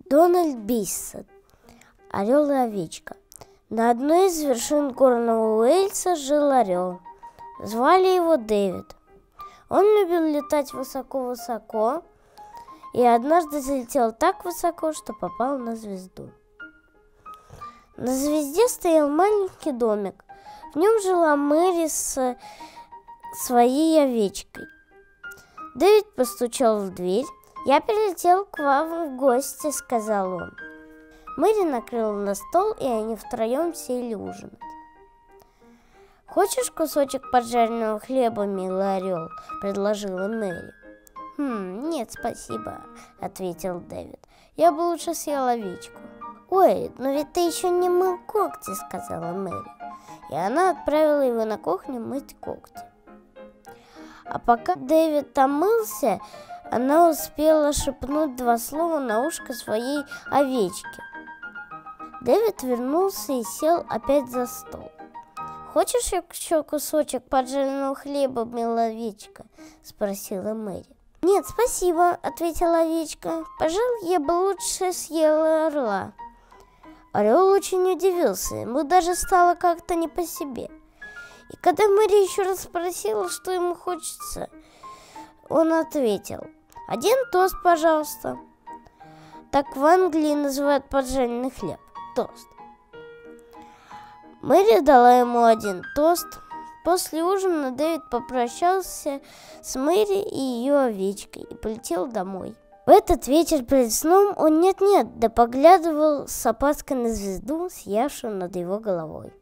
Дональд Бисет. Орел и овечка. На одной из вершин горного Уэльса жил орел. Звали его Дэвид. Он любил летать высоко-высоко и однажды залетел так высоко, что попал на звезду. На звезде стоял маленький домик. В нем жила Мэри с своей овечкой. Дэвид постучал в дверь. «Я прилетел к вам в гости», — сказал он. Мэри накрыла на стол, и они втроем сели ужинать. «Хочешь кусочек поджаренного хлеба, милый орел?» — предложила Мэри. «Нет, спасибо», — ответил Дэвид. «Я бы лучше съел овечку». «Ой, но ведь ты еще не мыл когти», — сказала Мэри. И она отправила его на кухню мыть когти. А пока Дэвид там мылся, она успела шепнуть 2 слова на ушко своей овечке. Дэвид вернулся и сел опять за стол. «Хочешь еще кусочек поджаренного хлеба, милая овечка?» — спросила Мэри. «Нет, спасибо», — ответила овечка. «Пожалуй, я бы лучше съела орла». Орел очень удивился, ему даже стало как-то не по себе. И когда Мэри еще раз спросила, что ему хочется, он ответил: «1 тост, пожалуйста». Так в Англии называют поджаренный хлеб — тост. Мэри дала ему 1 тост. После ужина Дэвид попрощался с Мэри и ее овечкой и полетел домой. В этот вечер перед сном он нет-нет, да поглядывал с опаской на звезду, сиявшую над его головой.